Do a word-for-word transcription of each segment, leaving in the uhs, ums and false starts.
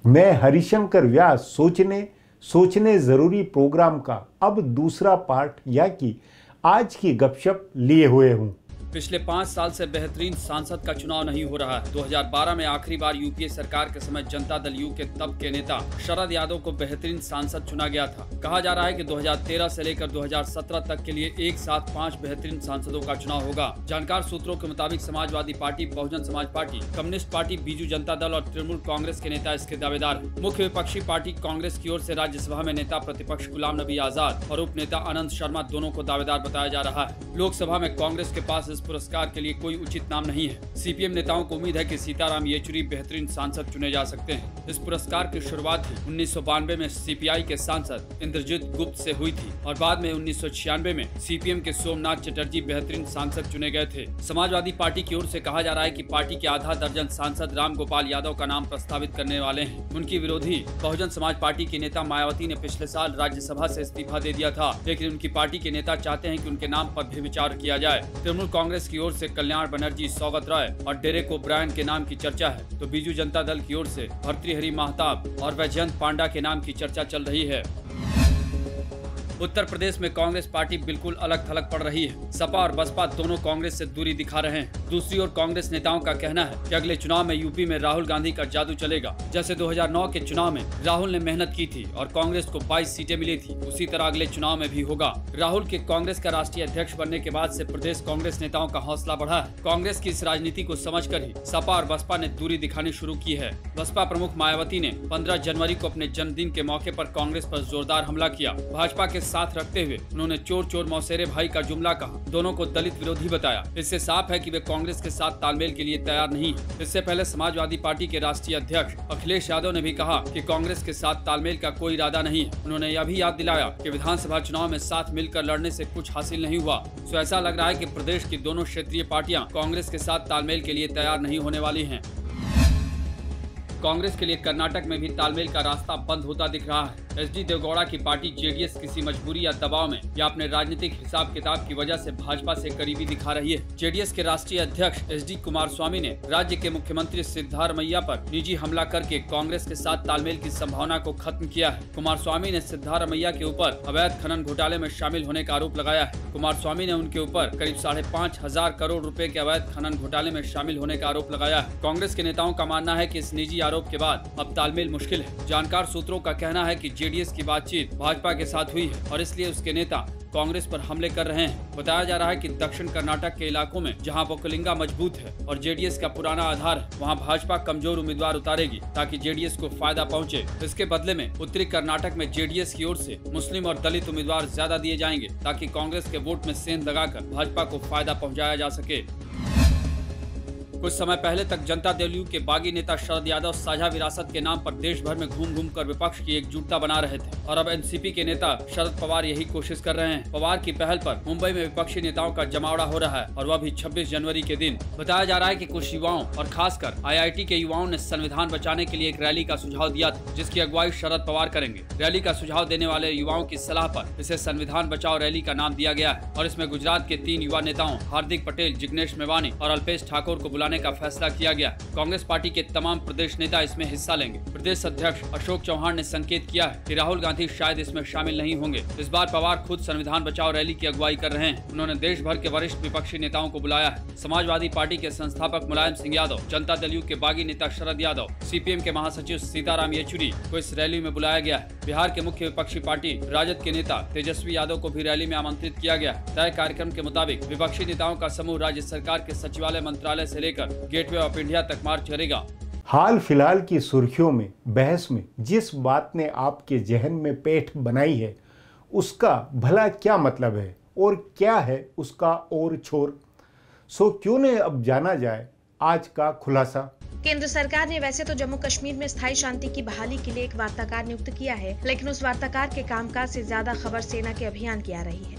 मैं हरिशंकर व्यास सोचने सोचने जरूरी प्रोग्राम का अब दूसरा पार्ट या कि आज की गपशप लिए हुए हूँ। पिछले पाँच साल से बेहतरीन सांसद का चुनाव नहीं हो रहा है। दो हज़ार बारह में आखिरी बार यूपीए सरकार के समय जनता दल यू के तब के नेता शरद यादव को बेहतरीन सांसद चुना गया था। कहा जा रहा है कि दो हज़ार तेरह से लेकर दो हज़ार सत्रह तक के लिए एक साथ पाँच बेहतरीन सांसदों का चुनाव होगा। जानकार सूत्रों के मुताबिक Samajwadi party, Bahujan Samaj party, communist party, Biju Janata Dal और तृणमूल कांग्रेस के नेता इसके दावेदार हैं। मुख्य विपक्षी पार्टी कांग्रेस की ओर से राज्यसभा में नेता प्रतिपक्ष गुलाम नबी आजाद और उप नेता अनंत शर्मा दोनों को दावेदार बताया जा रहा है। लोकसभा में कांग्रेस के पास इस पुरस्कार के लिए कोई उचित नाम नहीं है। सीपीएम नेताओं को उम्मीद है कि सीताराम येचुरी बेहतरीन सांसद चुने जा सकते हैं। इस पुरस्कार की शुरुआत ही उन्नीस सौ बानवे में सीपीआई के सांसद इंद्रजीत गुप्त से हुई थी और बाद में उन्नीस सौ छियानवे में सीपीएम के सोमनाथ चटर्जी बेहतरीन सांसद चुने गए थे। समाजवादी पार्टी की ओर से कहा जा रहा है कि पार्टी के आधा दर्जन सांसद राम गोपाल यादव का नाम प्रस्तावित करने वाले हैं। उनकी विरोधी बहुजन समाज पार्टी की नेता मायावती ने पिछले साल राज्यसभा से इस्तीफा दे दिया था, लेकिन उनकी पार्टी के नेता चाहते हैं कि उनके नाम पर भी विचार किया जाए। तृणमूल कांग्रेस की ओर से कल्याण बनर्जी, सौगत राय और डेरेक ओब्रायन के नाम की चर्चा है, तो बीजू जनता दल की ओर से भर्तृहरि महताब और वैजयंत पांडा के नाम की चर्चा चल रही है। उत्तर प्रदेश में कांग्रेस पार्टी बिल्कुल अलग थलग पड़ रही है। सपा और बसपा दोनों कांग्रेस से दूरी दिखा रहे हैं। दूसरी ओर कांग्रेस नेताओं का कहना है कि अगले चुनाव में यूपी में राहुल गांधी का जादू चलेगा। जैसे दो हज़ार नौ के चुनाव में राहुल ने मेहनत की थी और कांग्रेस को बाईस सीटें मिली थी, उसी तरह अगले चुनाव में भी होगा। राहुल के कांग्रेस का राष्ट्रीय अध्यक्ष बनने के बाद से प्रदेश कांग्रेस नेताओं का हौसला बढ़ा है। कांग्रेस की इस राजनीति को समझकर ही सपा और बसपा ने दूरी दिखानी शुरू की है। बसपा प्रमुख मायावती ने पंद्रह जनवरी को अपने जन्मदिन के मौके पर कांग्रेस पर जोरदार हमला किया। भाजपा के साथ रखते हुए उन्होंने चोर चोर मौसेरे भाई का जुमला कहा, दोनों को दलित विरोधी बताया। इससे साफ है कि वे कांग्रेस के साथ तालमेल के लिए तैयार नहीं है। इससे पहले समाजवादी पार्टी के राष्ट्रीय अध्यक्ष अखिलेश यादव ने भी कहा कि कांग्रेस के साथ तालमेल का कोई इरादा नहीं है। उन्होंने यह भी याद दिलाया कि विधानसभा चुनाव में साथ मिलकर लड़ने से कुछ हासिल नहीं हुआ। तो ऐसा लग रहा है कि प्रदेश की दोनों क्षेत्रीय पार्टियां कांग्रेस के साथ तालमेल के लिए तैयार नहीं होने वाली हैं। कांग्रेस के लिए कर्नाटक में भी तालमेल का रास्ता बंद होता दिख रहा है। एच डी देवगौड़ा की पार्टी जेडीएस किसी मजबूरी या दबाव में या अपने राजनीतिक हिसाब किताब की वजह से भाजपा से करीबी दिखा रही है। जेडीएस के राष्ट्रीय अध्यक्ष एच डी कुमारस्वामी ने राज्य के मुख्यमंत्री सिद्धारमैया पर निजी हमला करके कांग्रेस के साथ तालमेल की संभावना को खत्म किया है। कुमारस्वामी ने सिद्धारमैया के ऊपर अवैध खनन घोटाले में शामिल होने का आरोप लगाया है। कुमारस्वामी ने उनके ऊपर करीब साढ़े पाँच हजार करोड़ रुपए के अवैध खनन घोटाले में शामिल होने का आरोप लगाया है। कांग्रेस के नेताओं का मानना है कि इस निजी आरोप के बाद अब तालमेल मुश्किल है। जानकार सूत्रों का कहना है कि जेडीएस की बातचीत भाजपा के साथ हुई है और इसलिए उसके नेता कांग्रेस पर हमले कर रहे हैं। बताया जा रहा है कि दक्षिण कर्नाटक के इलाकों में जहां वोकलिंगा मजबूत है और जेडीएस का पुराना आधार है, वहां भाजपा कमजोर उम्मीदवार उतारेगी ताकि जेडीएस को फायदा पहुंचे। इसके बदले में उत्तरी कर्नाटक में जेडीएस की ओर से मुस्लिम और दलित उम्मीदवार ज्यादा दिए जाएंगे ताकि कांग्रेस के वोट में सेंध लगाकर भाजपा को फायदा पहुँचाया जा सके। कुछ समय पहले तक जनता दल यू के बागी नेता शरद यादव साझा विरासत के नाम पर देश भर में घूम घूम कर विपक्ष की एकजुटता बना रहे थे और अब एनसीपी के नेता शरद पवार यही कोशिश कर रहे हैं। पवार की पहल पर मुंबई में विपक्षी नेताओं का जमावड़ा हो रहा है और वह भी छब्बीस जनवरी के दिन। बताया जा रहा है कि कुछ युवाओं और खासकर आईआईटी के युवाओं ने संविधान बचाने के लिए एक रैली का सुझाव दिया था, जिसकी अगुवाई शरद पवार करेंगे। रैली का सुझाव देने वाले युवाओं की सलाह पर इसे संविधान बचाओ रैली का नाम दिया गया है और इसमें गुजरात के तीन युवा नेताओं हार्दिक पटेल, जिग्नेश मेवानी और अल्पेश ठाकुर को बुलाने का फैसला किया गया। कांग्रेस पार्टी के तमाम प्रदेश नेता इसमें हिस्सा लेंगे। प्रदेश अध्यक्ष अशोक चौहान ने संकेत किया है कि राहुल गांधी शायद इसमें शामिल नहीं होंगे। इस बार पवार खुद संविधान बचाओ रैली की अगुवाई कर रहे हैं। उन्होंने देश भर के वरिष्ठ विपक्षी नेताओं को बुलाया है। समाजवादी पार्टी के संस्थापक मुलायम सिंह यादव, जनता दल यू के बागी नेता शरद यादव, सीपीएम के महासचिव सीताराम येचुरी को इस रैली में बुलाया गया है। बिहार के मुख्य विपक्षी पार्टी राजद के नेता तेजस्वी यादव को भी रैली में आमंत्रित किया गया। तय कार्यक्रम के मुताबिक विपक्षी नेताओं का समूह राज्य सरकार के सचिवालय मंत्रालय से लेकर गेटवे ऑफ इंडिया तक मार्च करेगा। हाल फिलहाल की सुर्खियों में बहस में जिस बात ने आपके जहन में पेठ बनाई है उसका भला क्या मतलब है और क्या है उसका और छोर, सो क्यों ने अब जाना जाए आज का खुलासा। केंद्र सरकार ने वैसे तो जम्मू कश्मीर में स्थायी शांति की बहाली के लिए एक वार्ताकार नियुक्त किया है, लेकिन उस वार्ताकार के कामकाज से ज्यादा खबर सेना के अभियान की आ रही है।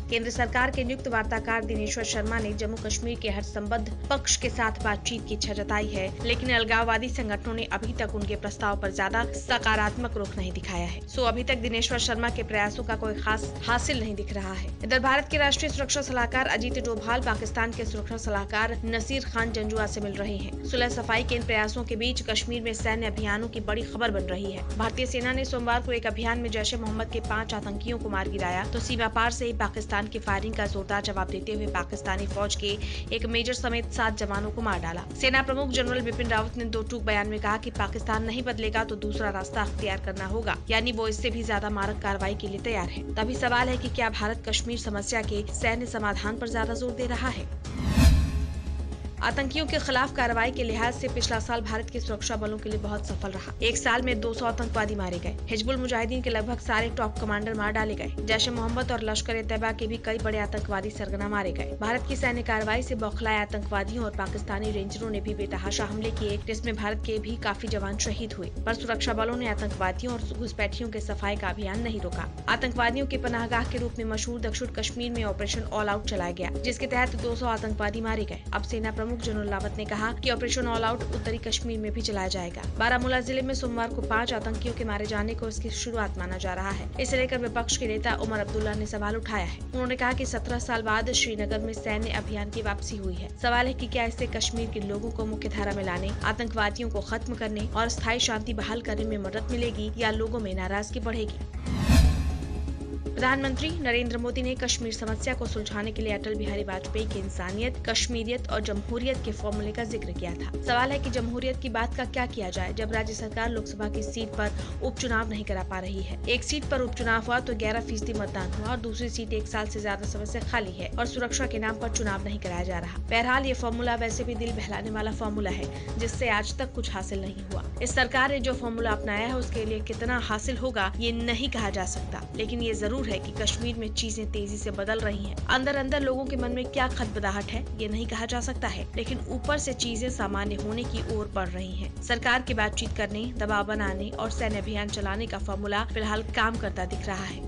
केंद्र सरकार के नियुक्त वार्ताकार दिनेश्वर शर्मा ने जम्मू कश्मीर के हर संबद्ध पक्ष के साथ बातचीत की इच्छा जताई है, लेकिन अलगाववादी संगठनों ने अभी तक उनके प्रस्ताव पर ज्यादा सकारात्मक रुख नहीं दिखाया है। सो अभी तक दिनेश्वर शर्मा के प्रयासों का कोई खास हासिल नहीं दिख रहा है। इधर भारत के राष्ट्रीय सुरक्षा सलाहकार अजीत डोभाल पाकिस्तान के सुरक्षा सलाहकार नसीर खान जंजुआ से मिल रहे हैं। सुलह सफाई के इन प्रयासों के बीच कश्मीर में सैन्य अभियानों की बड़ी खबर बन रही है। भारतीय सेना ने सोमवार को एक अभियान में जैश ए मोहम्मद के पांच आतंकियों को मार गिराया, तो सीमा पार से ही पाकिस्तान की फायरिंग का जोरदार जवाब देते हुए पाकिस्तानी फौज के एक मेजर समेत सात जवानों को मार डाला। सेना प्रमुख जनरल बिपिन रावत ने दो टूक बयान में कहा कि पाकिस्तान नहीं बदलेगा तो दूसरा रास्ता अख्तियार करना होगा, यानी वो इससे भी ज्यादा मारक कार्रवाई के लिए तैयार है। तभी सवाल है कि क्या भारत कश्मीर समस्या के सैन्य समाधान पर ज्यादा जोर दे रहा है। आतंकियों के खिलाफ कार्रवाई के लिहाज से पिछला साल भारत के सुरक्षा बलों के लिए बहुत सफल रहा। एक साल में दो सौ आतंकवादी मारे गए। हिजबुल मुजाहिदीन के लगभग सारे टॉप कमांडर मार डाले गए। जैश ए मोहम्मद और लश्कर ए तैयबा के भी कई बड़े आतंकवादी सरगना मारे गए। भारत की सैन्य कार्रवाई से बौखलाए आतंकवादियों और पाकिस्तानी रेंजरों ने भी बेतहाशा हमले किए, जिसमें भारत के भी काफी जवान शहीद हुए, पर सुरक्षा बलों ने आतंकवादियों और घुसपैठियों के सफाई का अभियान नहीं रोका। आतंकवादियों के पनाहगाह के रूप में मशहूर दक्षिण कश्मीर में ऑपरेशन ऑल आउट चलाया गया, जिसके तहत दो सौ आतंकवादी मारे गए। अब सेना प्रमुख जनरल रावत ने कहा कि ऑपरेशन ऑल आउट उत्तरी कश्मीर में भी चलाया जाएगा। बारामूला जिले में सोमवार को पांच आतंकियों के मारे जाने को इसकी शुरुआत माना जा रहा है। इसे लेकर विपक्ष के नेता उमर अब्दुल्ला ने सवाल उठाया है। उन्होंने कहा कि सत्रह साल बाद श्रीनगर में सैन्य अभियान की वापसी हुई है। सवाल है कि क्या इससे कश्मीर के लोगों को मुख्य धारा में लाने, आतंकवादियों को खत्म करने और स्थायी शांति बहाल करने में मदद मिलेगी या लोगों में नाराजगी बढ़ेगी। प्रधानमंत्री नरेंद्र मोदी ने कश्मीर समस्या को सुलझाने के लिए अटल बिहारी वाजपेयी की इंसानियत, कश्मीरियत और जमहूरियत के फॉर्मूले का जिक्र किया था। सवाल है कि जमहूरियत की बात का क्या किया जाए जब राज्य सरकार लोकसभा की सीट पर उपचुनाव नहीं करा पा रही है। एक सीट पर उपचुनाव हुआ तो ग्यारह फीसदी मतदान हुआ और दूसरी सीट एक साल से ज्यादा समय से खाली है और सुरक्षा के नाम पर चुनाव नहीं कराया जा रहा। बहरहाल ये फॉर्मूला वैसे भी दिल बहलाने वाला फॉर्मूला है, जिससे आज तक कुछ हासिल नहीं हुआ। इस सरकार ने जो फॉर्मूला अपनाया है उसके लिए कितना हासिल होगा ये नहीं कहा जा सकता, लेकिन ये जरूर है कि कश्मीर में चीजें तेजी से बदल रही हैं। अंदर अंदर लोगों के मन में क्या खदबदाहट है ये नहीं कहा जा सकता है, लेकिन ऊपर से चीजें सामान्य होने की ओर बढ़ रही हैं। सरकार की बातचीत करने, दबाव बनाने और सैन्य अभियान चलाने का फॉर्मूला फिलहाल काम करता दिख रहा है।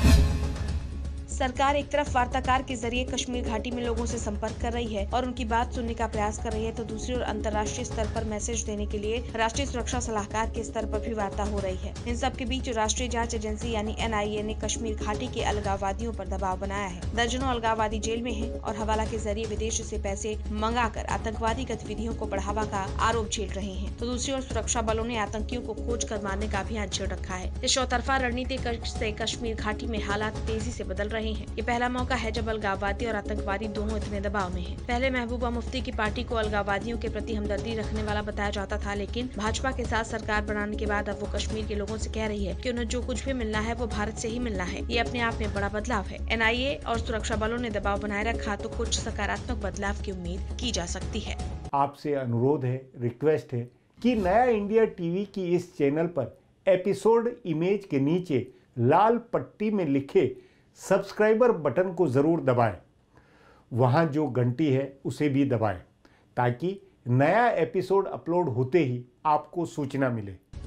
सरकार एक तरफ वार्ताकार के जरिए कश्मीर घाटी में लोगों से संपर्क कर रही है और उनकी बात सुनने का प्रयास कर रही है, तो दूसरी ओर अंतर्राष्ट्रीय स्तर पर मैसेज देने के लिए राष्ट्रीय सुरक्षा सलाहकार के स्तर पर भी वार्ता हो रही है। इन सब के बीच राष्ट्रीय जांच एजेंसी यानी एन आई ए ने कश्मीर घाटी के अलगाववादियों पर दबाव बनाया है। दर्जनों अलगाववादी जेल में हैं और हवाला के जरिए विदेश से पैसे मंगाकर आतंकवादी गतिविधियों को बढ़ावा का आरोप झेल रहे हैं, तो दूसरी ओर सुरक्षा बलों ने आतंकियों को खोज कर मारने का अभियान छेड़ रखा है। इस चौतरफा रणनीति से कश्मीर घाटी में हालात तेजी से बदल रहे हैं। ये पहला मौका है जब अलगाववादी और आतंकवादी दोनों इतने दबाव में हैं। पहले महबूबा मुफ्ती की पार्टी को अलगाववादियों के प्रति हमदर्दी रखने वाला बताया जाता था, लेकिन भाजपा के साथ सरकार बनाने के बाद अब वो कश्मीर के लोगों से कह रही है कि उन्हें जो कुछ भी मिलना है वो भारत से ही मिलना है। ये अपने आप में बड़ा बदलाव है। एन आई ए और सुरक्षा बलों ने दबाव बनाए रखा तो कुछ सकारात्मक बदलाव की उम्मीद की जा सकती है। आपसे अनुरोध है, रिक्वेस्ट है कि नया इंडिया टीवी की इस चैनल पर एपिसोड इमेज के नीचे लाल पट्टी में लिखे सब्सक्राइबर बटन को ज़रूर दबाएं। वहाँ जो घंटी है उसे भी दबाएं ताकि नया एपिसोड अपलोड होते ही आपको सूचना मिले।